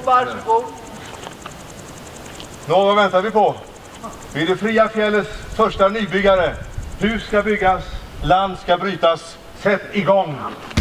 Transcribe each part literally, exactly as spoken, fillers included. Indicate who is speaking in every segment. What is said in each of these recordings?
Speaker 1: Varsågod. Nå, vad väntar vi på? Vi är det fria fjällets första nybyggare. Hus ska byggas, land ska brytas. Sätt igång!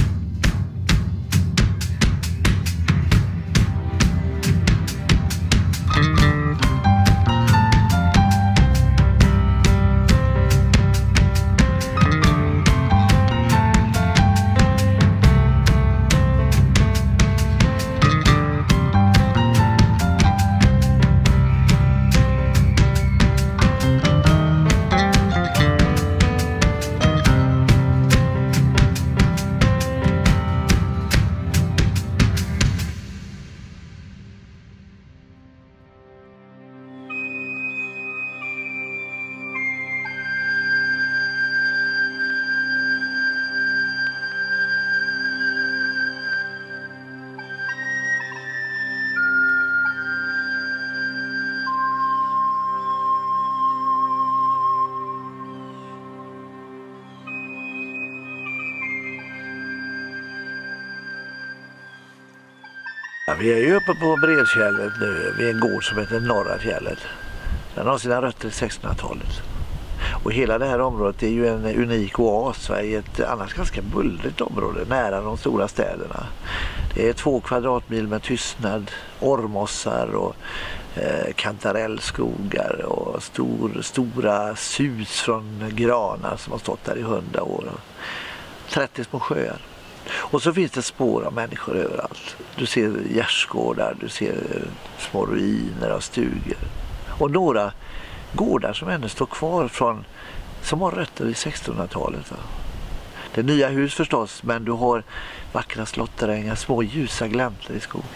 Speaker 2: Vi är ju uppe på Bredfjället nu, vid en gård som heter Norra fjället. Den har sina rötter i sextonhundratalet. Och hela det här området är ju en unik oas i ett annars ganska bullrigt område nära de stora städerna. Det är två kvadratmil med tystnad, orrmossar och eh, kantarellskogar och stor, stora sus från granar som har stått där i hundra år. trettio små sjöar. Och så finns det spår av människor överallt. Du ser gärdsgårdar, du ser små ruiner av stugor. Och några gårdar som ännu står kvar från, som har rötter i sextonhundratalet. Va? Det är nya hus förstås, men du har vackra slotterängar, små ljusa gläntor i skogen.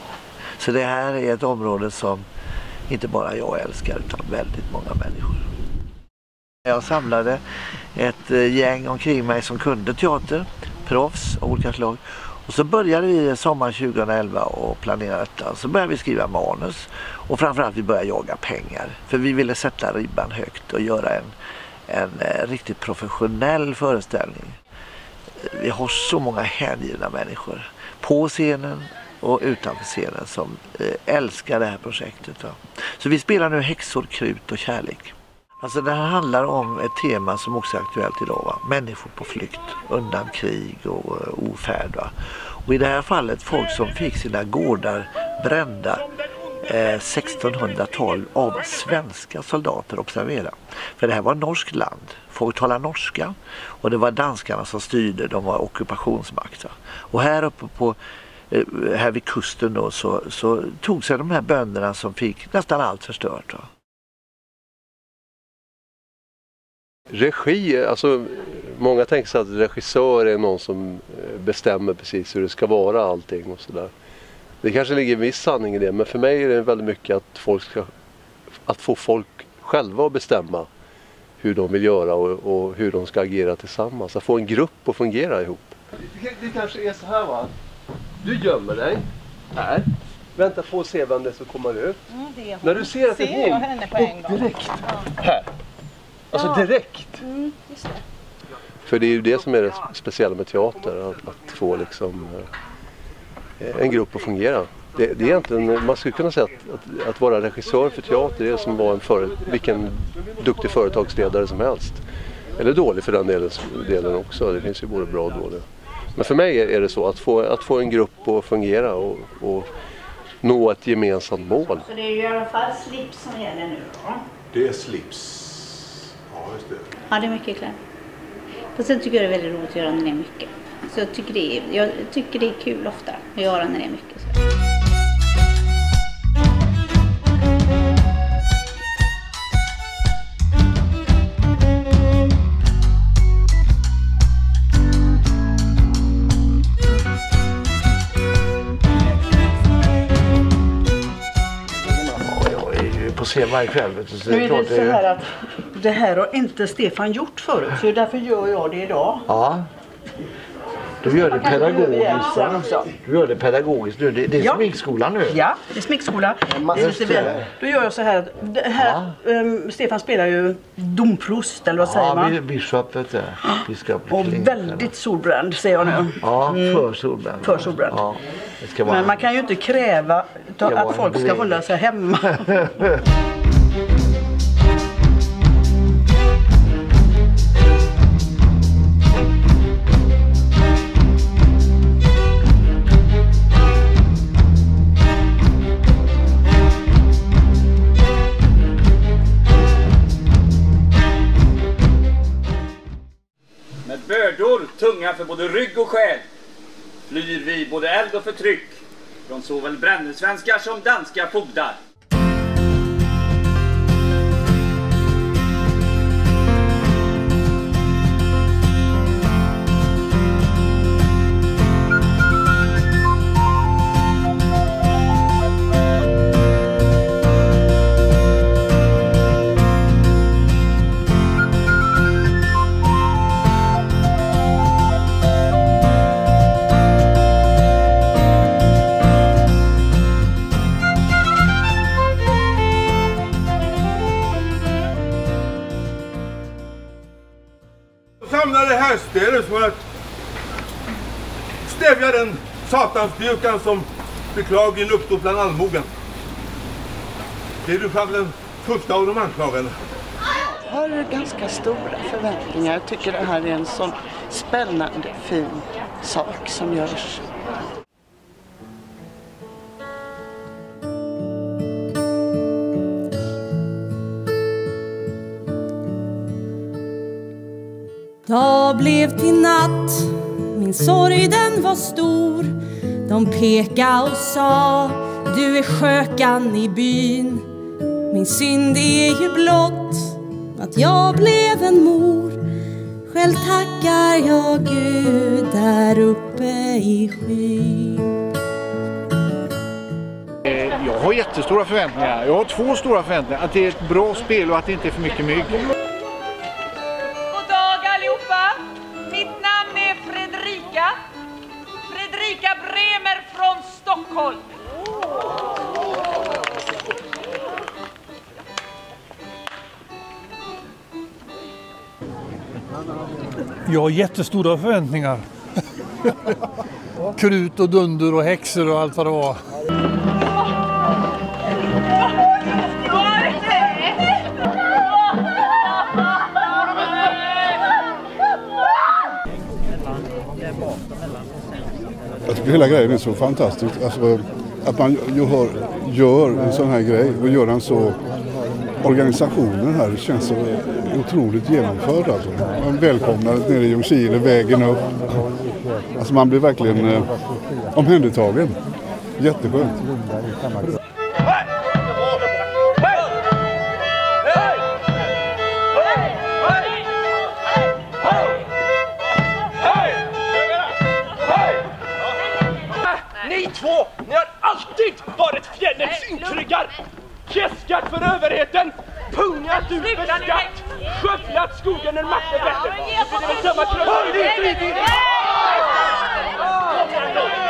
Speaker 2: Så det här är ett område som inte bara jag älskar utan väldigt många människor. Jag samlade ett gäng omkring mig som kunde teater, proffs av olika slag. Och så började vi sommaren tjugoelva och planera detta. Så började vi skriva manus och framförallt vi började jaga pengar. För vi ville sätta ribban högt och göra en, en eh, riktigt professionell föreställning. Vi har så många hängivna människor på scenen och utanför scenen som eh, älskar det här projektet. Va? Så vi spelar nu Häxor, krut och kärlek. Alltså det här handlar om ett tema som också är aktuellt idag. Va? Människor på flykt undan krig och uh, ofärd. Va? Och i det här fallet folk som fick sina gårdar brända eh, sextonhundratolv av svenska soldater, observera. För det här var norskt land. Folk talar norska och det var danskarna som styrde, de var ockupationsmakt. Va? Och här uppe på eh, här vid kusten då, så, så tog sig de här bönderna som fick nästan allt förstört. Va?
Speaker 3: Regi, alltså många tänker sig att regissör är någon som bestämmer precis hur det ska vara allting och sådär. Det kanske ligger en viss sanning i det, men för mig är det väldigt mycket att folk ska, att få folk själva att bestämma hur de vill göra och, och hur de ska agera tillsammans. Att få en grupp att fungera ihop. Det, det kanske är så här, va? Du gömmer dig här. Vänta på att se vem det är som kommer ut. Mm, det När du ser att det är hon, henne på en gång. Direkt ja. Här. Alltså ja. Direkt. Mm, just det. För det är ju det som är det speciella med teater. Att, att få liksom eh, en grupp att fungera. Det, det är egentligen, man skulle kunna säga att, att, att vara regissör för teater är som var en för, vilken duktig företagsledare som helst. Eller dålig för den delen, delen också. Det finns ju både bra och dåliga. Men för mig är det så att få, att få en grupp att fungera och, och nå ett gemensamt mål.
Speaker 4: Så det är ju i alla fall slips som gäller nu då?
Speaker 1: Det är slips. Ja, just det.
Speaker 4: Ja, det är mycket kläder. Och sen tycker jag det är väldigt roligt att göra när det är mycket. Så jag tycker det är, jag tycker det är kul ofta att göra när det är mycket. Så.
Speaker 2: På scen varje kväll.
Speaker 5: Så nu är det så här att det här har inte Stefan gjort förut, så därför gör jag det idag.
Speaker 2: Ja. Du gör det pedagogiskt. Du gör det pedagogiskt nu. Det, det är ja. Sminkskolan nu.
Speaker 5: Ja, det är sminkskola. Det. Då gör jag så här. Det här ja. um, Stefan spelar ju domprost, eller vad ja, säger man?
Speaker 2: Ja, biskop vet jag. Biskop
Speaker 5: och väldigt solbränd, säger jag nu.
Speaker 2: Ja, för solbränd.
Speaker 5: För solbränd.
Speaker 2: Ja, det ska vara.
Speaker 5: Men man kan ju inte kräva klokt att folk ska hålla sig hemma.
Speaker 6: Med bördor, tunga för både rygg och själ, flyr vi både eld och förtryck från såväl brännelsvenskar som danska fogdar.
Speaker 1: Samlade härstäder för att stävja den satansstyrkan som beklagligen uppstod bland allmogen. Det är du fan den första av de anklagade.
Speaker 7: Jag har ganska stora förväntningar. Jag tycker det här är en sån spännande, fin sak som görs.
Speaker 8: Dag blev till natt, min sorg den var stor. De peka och sa, du är skökan i byn. Min synd är ju blott att jag blev en mor. Själv tackar jag Gud där uppe i skyn.
Speaker 9: Jag har jättestora förväntningar. Jag har två stora förväntningar. Att det är ett bra spel och att det inte är för mycket mygg.
Speaker 10: Mitt namn är Fredrika. Fredrika Bremer från Stockholm.
Speaker 11: Jag har jättestora förväntningar. Krut och dunder och häxor och allt vad det var.
Speaker 12: Jag tycker hela grejen är så fantastisk. Alltså, att man gör, gör en sån här grej och gör den så... Organisationen här känns så otroligt genomförd. Alltså. Man välkomnar nere i Ljungskile, vägen upp. Alltså man blir verkligen eh, omhändertagen. Jätteskönt.
Speaker 13: Ni två, ni har alltid varit fjällets inkryggar. Käskat för överheten, pungat ut för skatt, skövlat skogen en makt är bättre. Det är väl samma krönt.